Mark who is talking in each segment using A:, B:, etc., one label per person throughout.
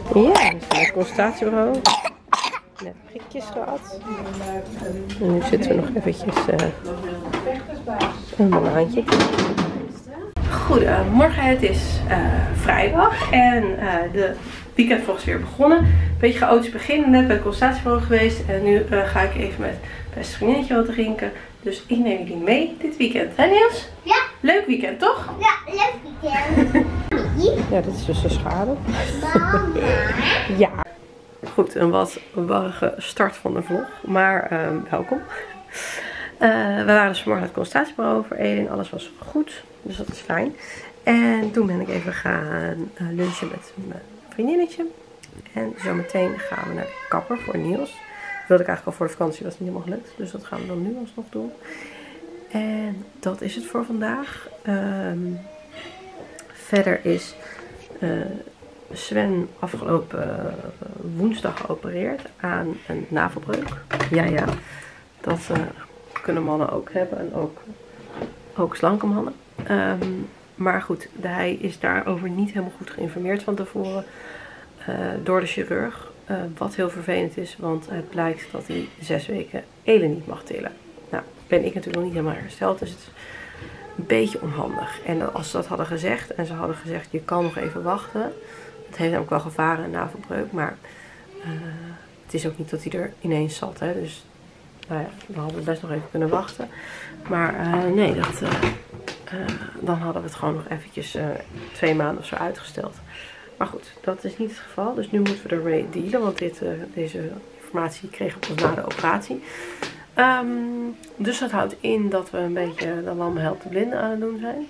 A: Ja, dus het consultatiebureau. Net prikjes gehad. En nu zitten we nog eventjes een banaantje. Goedemorgen, het is vrijdag en de weekendvlog is weer begonnen. Beetje chaotisch beginnen, net bij het consultatiebureau geweest en nu ga ik even met mijn beste vriendinnetje wat drinken. Dus ik neem jullie mee dit weekend. Hè Niels?
B: Ja.
A: Leuk weekend, toch?
B: Ja, leuk weekend.
A: Ja, dit is dus de schade.
B: Mama.
A: Ja. Goed, een wat warrige start van de vlog, maar welkom. We waren dus vanmorgen naar het consultatiebureau voor Edin. Alles was goed, dus dat is fijn. En toen ben ik even gaan lunchen met mijn vriendinnetje. En zometeen gaan we naar de kapper voor Niels. Dat wilde ik eigenlijk al voor de vakantie, was niet helemaal gelukt. Dus dat gaan we dan nu alsnog doen. En dat is het voor vandaag. Verder is Sven afgelopen woensdag geopereerd aan een navelbreuk. Ja, dat kunnen mannen ook hebben en ook slanke mannen. Maar goed, hij is daarover niet helemaal goed geïnformeerd van tevoren door de chirurg. Wat heel vervelend is, want het blijkt dat hij 6 weken Elen niet mag tillen. Nou, ben ik natuurlijk nog niet helemaal hersteld, dus het is een beetje onhandig. En als ze dat hadden gezegd en ze hadden gezegd je kan nog even wachten. Het heeft namelijk wel gevaren, een navelbreuk, maar het is ook niet dat hij er ineens zat. Hè? Dus nou ja, we hadden best nog even kunnen wachten. Maar nee, dan hadden we het gewoon nog eventjes 2 maanden of zo uitgesteld. Maar goed, dat is niet het geval. Dus nu moeten we ermee dealen, want deze informatie kregen we pas na de operatie. Dus dat houdt in dat we een beetje de lam helpt de blinden aan het doen zijn.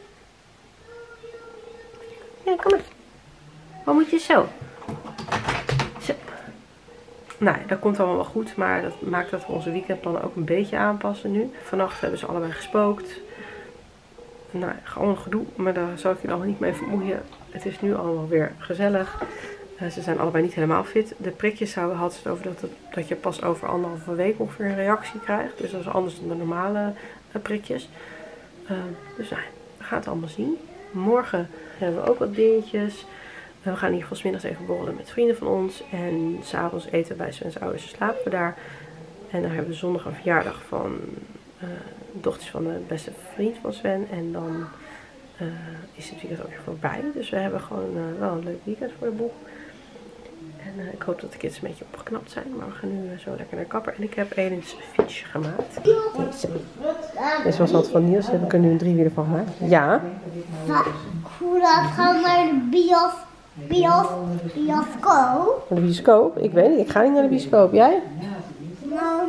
A: Ja, kom maar. Wat moet je zo? Zo. Nou, dat komt allemaal wel goed, maar dat maakt dat we onze weekendplannen ook een beetje aanpassen nu. Vannacht hebben ze allebei gespookt. Nou, gewoon een gedoe, maar daar zal ik je allemaal niet mee vermoeien. Het is nu allemaal weer gezellig. Ze zijn allebei niet helemaal fit. De prikjes hadden ze het over dat je pas over 1,5 week ongeveer een reactie krijgt. Dus dat is anders dan de normale prikjes. Dus nou, we gaan het allemaal zien. Morgen hebben we ook wat dingetjes. We gaan in ieder geval 's middags even borrelen met vrienden van ons. En 's avonds eten we bij Sven's ouders en slapen we daar. En dan hebben we zondag een verjaardag van dochters van de beste vriend van Sven. En dan is het weekend ook weer voorbij. Dus we hebben gewoon wel een leuk weekend voor de boeg. En ik hoop dat de kids een beetje opgeknapt zijn. Maar we gaan nu zo lekker naar de kapper. En ik heb Edin's fietsje gemaakt. Deze was wat van Niels. Heb ik er nu een 3-wieler van gemaakt. Ja.
B: Hoe laat gaan we naar de bioscoop?
A: Naar de bioscoop? Ik weet niet. Ik ga niet naar de bioscoop. Jij?
B: Nou,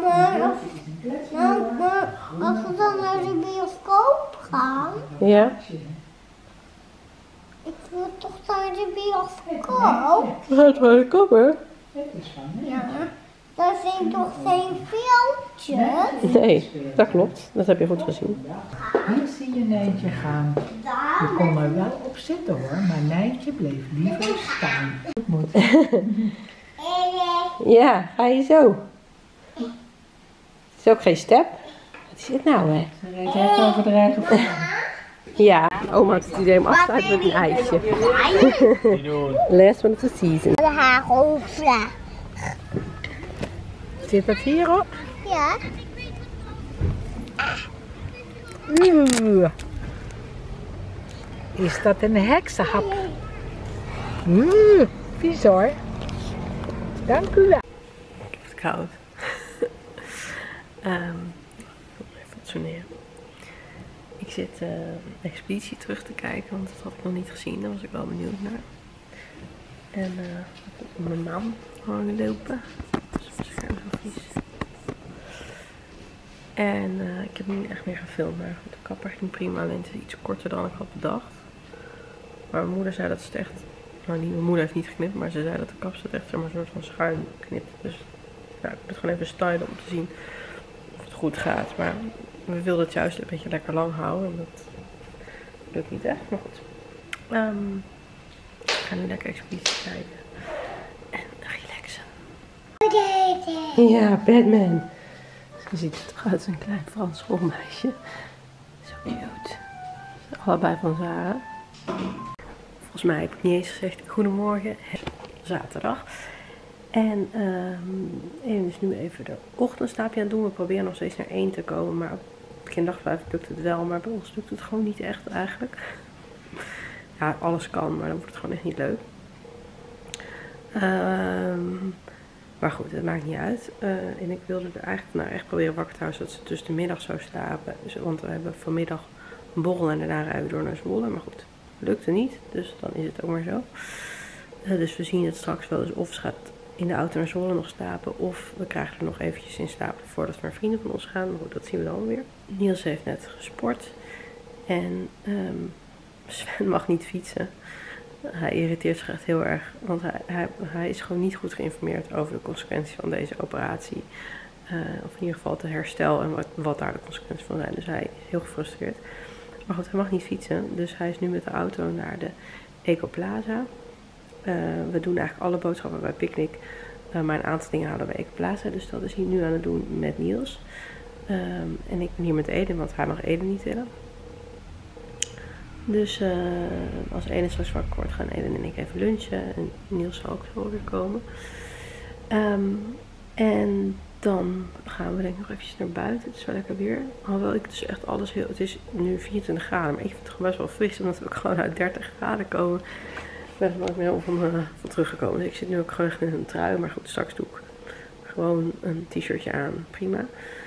B: als we dan naar de bioscoop gaan.
A: Ja.
B: Ik wil toch naar de bioscoop.
A: We gaan naar de kapper.
B: Ja. Daar zijn toch geen filmpjes?
A: Nee, dat klopt. Dat heb je goed gezien.
C: Hier zie je Nijntje gaan. Je kon er wel op zitten hoor, maar Nijntje bleef liever staan. Moet.
A: Ja, ga je zo. Het is ook geen step. Wat is het nou, hè?
C: Ze reed echt over de eigen voet.
A: Ja, oma had het idee om af te sluiten met een ijsje. Last one of the season.
B: De hagelvla.
A: Zit dat hierop?
B: Ja.
C: Is dat een heksenhap? Vies hoor. Dank u wel.
A: Ik heb het koud. Even fatsoeneren. Ik zit Expeditie terug te kijken, want dat had ik nog niet gezien. Daar was ik wel benieuwd naar. En mijn naam gewoon lopen. Dus mijn scherm zo vies. En ik heb niet echt meer gefilmd, maar goed, de kapper ging prima. Alleen het is iets korter dan ik had bedacht. Maar mijn moeder zei dat ze het echt... Nou, mijn moeder heeft niet geknipt, maar ze zei dat de kapsel echt zeg maar, een soort van schuin knipt. Dus ja, ik moet het gewoon even stylen om te zien of het goed gaat. Maar we wilden het juist een beetje lekker lang houden. En dat lukt niet echt, maar goed. Ik ga nu lekker Expeditie kijken. En relaxen. Ja, Batman. Ze ziet er toch uit als een klein Frans schoolmeisje. Zo cute. Allebei van Zara. Volgens mij heb ik niet eens gezegd goedemorgen. zaterdag. En Elen is nu even de ochtendslaapje aan het doen. We proberen nog steeds naar 1 te komen. Maar op het kinderdagverblijf lukt het wel. Maar bij ons lukt het gewoon niet echt eigenlijk. Ja, alles kan, maar dan wordt het gewoon echt niet leuk. Maar goed, het maakt niet uit. En ik wilde er eigenlijk echt proberen wakker te houden, zodat ze tussen de middag zou slapen. Want we hebben vanmiddag een borrel en daarna rijden we door naar Zwolle. Maar goed, lukte niet. Dus dan is het ook maar zo. Dus we zien het straks wel. Dus of ze gaat in de auto naar Zwolle nog slapen. Of we krijgen er nog eventjes in slaap voordat we naar vrienden van ons gaan. Maar goed, dat zien we dan weer. Niels heeft net gesport. En Sven mag niet fietsen. Hij irriteert zich echt heel erg. Want hij is gewoon niet goed geïnformeerd over de consequenties van deze operatie. Of in ieder geval het herstel en wat daar de consequenties van zijn. Dus hij is heel gefrustreerd. Maar goed, hij mag niet fietsen. Dus hij is nu met de auto naar de Ecoplaza. We doen eigenlijk alle boodschappen bij Picnic. Maar een aantal dingen halen bij Ecoplaza. Dus dat is hij nu aan het doen met Niels. En ik ben hier met Eden, want hij mag Eden niet tillen. Dus als Eden straks wakker wordt, gaan Eden en ik even lunchen. En Niels zal ook zo weer komen. En dan gaan we denk ik nog eventjes naar buiten. Het is wel lekker weer. Alhoewel ik dus echt alles heel... Het is nu 24 graden, maar ik vind het gewoon best wel fris. Omdat we ook gewoon uit 30 graden komen. Ik ben er nooit meer van teruggekomen. Dus ik zit nu ook gewoon echt in een trui. Maar goed, straks doe ik gewoon een t-shirtje aan. Prima.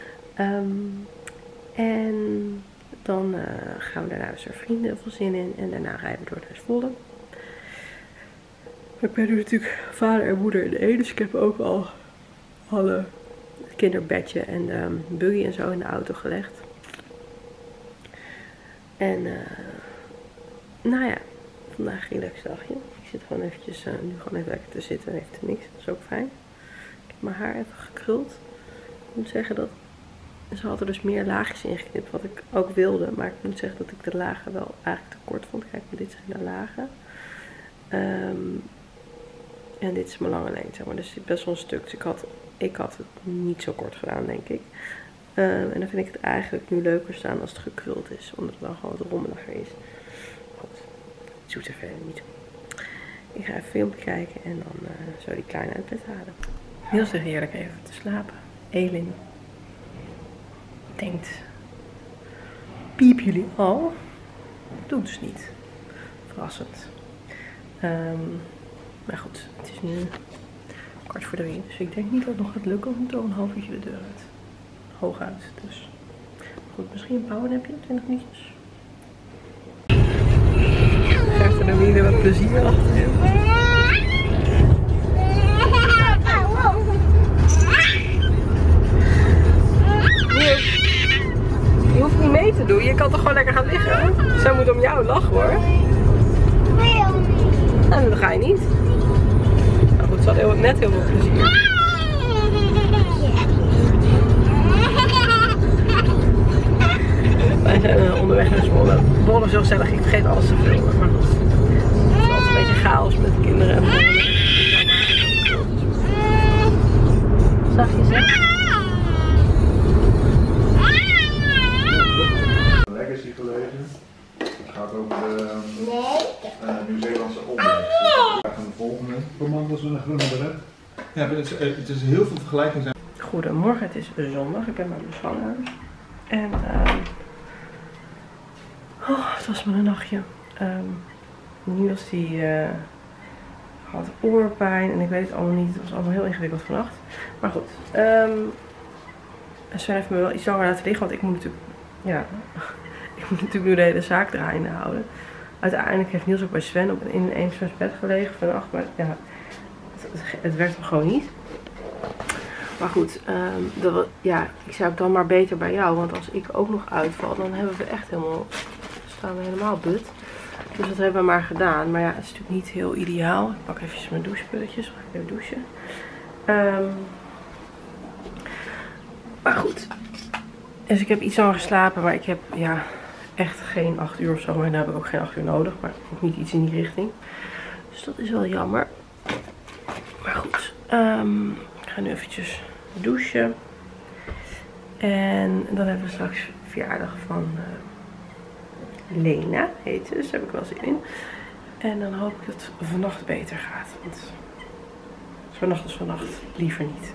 A: En dan gaan we daarna dus naar vrienden, heel veel zin in. En daarna rijden we door naar Zwolle. Ik ben nu natuurlijk vader en moeder in één. Dus ik heb ook al alle kinderbedje en de buggy en zo in de auto gelegd. En nou ja, vandaag een relaxed dagje. Ik zit gewoon eventjes, nu gewoon even lekker te zitten. Even te niks, dat is ook fijn. Ik heb mijn haar even gekruld. Ik moet zeggen dat ze had er dus meer laagjes in geknipt, wat ik ook wilde. Maar ik moet zeggen dat ik de lagen wel eigenlijk te kort vond. Kijk, dit zijn de lagen. En dit is mijn lange lengte, zeg maar. Dus het is best wel een stuk. Dus ik had het niet zo kort gedaan, denk ik. En dan vind ik het eigenlijk nu leuker staan als het gekruld is. Omdat het dan gewoon wat rommeliger is. Goed, het doet er verder niet toe. Ik ga even een filmpje kijken en dan zo die kleine uit bed halen. Niels ligt heerlijk even te slapen. Elin denkt, piep jullie al? Doet dus niet. Verrassend. Maar goed, het is nu 2:45. Dus ik denk niet dat het nog gaat lukken om zo een half uurtje de deur uit. Hooguit. Dus goed, misschien een powernapje, 20 minuutjes. Geeft er dan weer wat plezier achterin. Je hoeft niet mee te doen, je kan toch gewoon lekker gaan liggen? Zij moet om jou lachen hoor. En dan ga je niet. Nou goed, ze had net heel veel plezier. Wij zijn onderweg naar Zwolle. Zwolle is heel gezellig, ik vergeet alles te filmen. Maar goed, het is altijd een beetje chaos met de kinderen. En zachtjes hè?
D: Legacy gelezen. Het gaat over de Nieuw-Zeelandse opbrengst. We gaan de volgende. Bemandels met een groene beret. Ja, het is heel veel vergelijking zijn.
A: Goedemorgen, het is zondag. Ik ben bij mijn zwanger. En het was maar een nachtje. Niels die had oorpijn en ik weet het allemaal niet. Het was allemaal heel ingewikkeld vannacht. Maar goed. Sven heeft me wel iets langer laten liggen, want ik moet natuurlijk, ja, ik moet natuurlijk nu de hele zaak draaiende houden. Uiteindelijk heeft Niels ook bij Sven in een Svens bed gelegen vannacht, maar ja, het werd hem gewoon niet. Maar goed, ja, ik zei ook dan maar beter bij jou, want als ik ook nog uitval, dan hebben we echt staan we helemaal but. Dus dat hebben we maar gedaan. Maar ja, het is natuurlijk niet heel ideaal. Ik pak even mijn douchespulletjes, ga ik even douchen. Maar goed. Dus ik heb iets langer geslapen, maar ik heb ja, echt geen 8 uur of zo. Maar dan heb ik ook geen 8 uur nodig, maar ook niet iets in die richting. Dus dat is wel jammer. Maar goed, ik ga nu eventjes douchen. En dan hebben we straks verjaardag van Lena, heet ze. Dus daar heb ik wel zin in. En dan hoop ik dat het vannacht beter gaat. Want Vannacht is vannacht. Liever niet.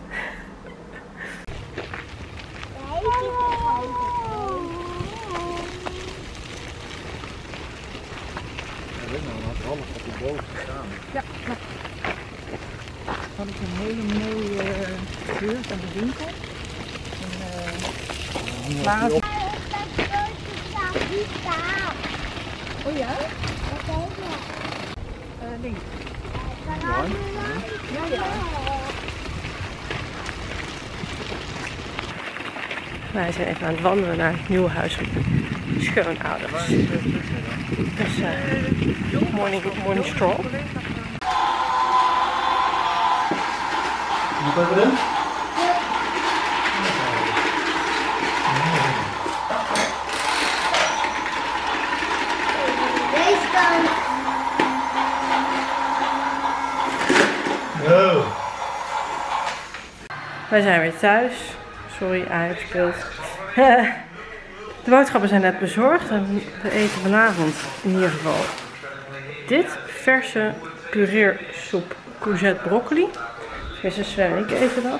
C: Ja, nou. Had ik een hele mooie buurt aan de winkel. En, oh ja? Links. Ja.
A: Wij zijn even aan het wandelen naar het nieuwe huis van de schoonouders. Dus morning stroll.
D: Moet even in?
B: Deze kant.
D: Oh.
A: Wij zijn weer thuis. Sorry, Ajax speelt. De boodschappen zijn net bezorgd en we eten vanavond in ieder geval dit. Verse pureersoep courgette broccoli. Dus Sven en ik eten dat.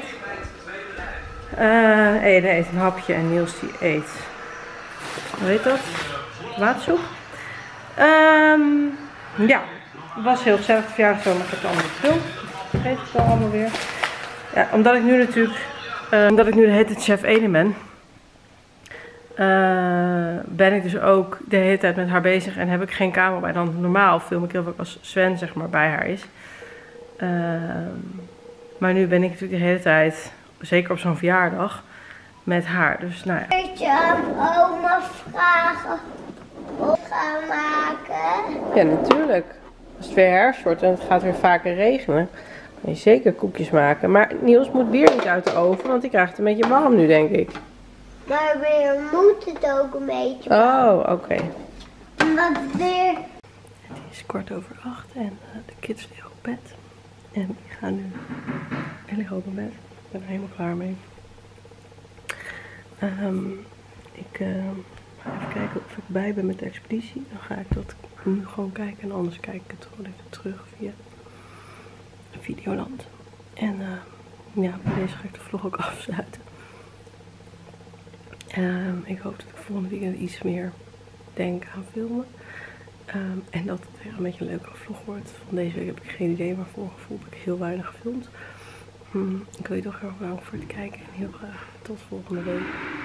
A: Ede eet een hapje en Niels die eet, hoe heet dat? Watersoep. Ja, het was heel gezellig de verjaardag zo, maar ik heb het allemaal gefilmd. Vergeet het wel allemaal weer. Ja, omdat ik nu natuurlijk, omdat ik nu de hele tijd chef Ede ben ik dus ook de hele tijd met haar bezig en heb ik geen camera bij. Dan normaal film ik heel vaak als Sven zeg maar bij haar is. Maar nu ben ik natuurlijk de hele tijd, zeker op zo'n verjaardag, met haar. Dus nou ja.
B: Weet je aan oma vragen of gaan maken?
A: Ja, natuurlijk. Als het weer herfst wordt en het gaat weer vaker regenen, kan je zeker koekjes maken. Maar Niels moet bier niet uit de oven, want die krijgt het een beetje warm nu, denk ik.
B: Maar weer moet het ook een beetje.
A: Oh, oké.
B: Wat weer.
A: Het is 7:15 en de kids liggen op bed. En ik ga nu liggen op bed. Ik ben er helemaal klaar mee. Ik ga even kijken of ik bij ben met de expeditie. Dan ga ik dat nu gewoon kijken en anders kijk ik het gewoon even terug via Videoland. En ja, bij deze ga ik de vlog ook afsluiten. Ik hoop dat ik volgende weekend iets meer denk aan filmen. En dat het weer een beetje een leukere vlog wordt. Van deze week heb ik geen idee, maar voor gevoel heb ik heel weinig gefilmd. Ik wil je toch heel erg bedanken voor het kijken en heel graag tot volgende week.